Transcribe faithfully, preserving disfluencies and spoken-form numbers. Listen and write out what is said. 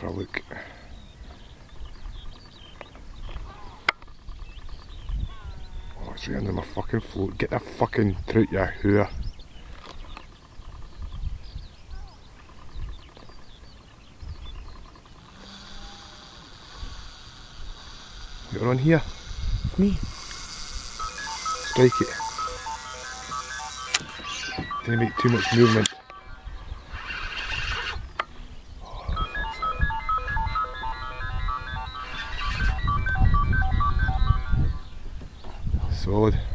for a look. Oh, it's right under my fucking float. Get that fucking trout, you hooer. You're on here. Me. Strike it. Didn't make too much movement. Solid.